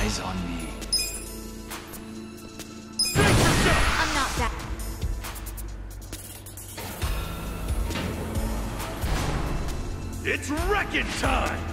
Eyes on me. I'm not that. It's wrecking time!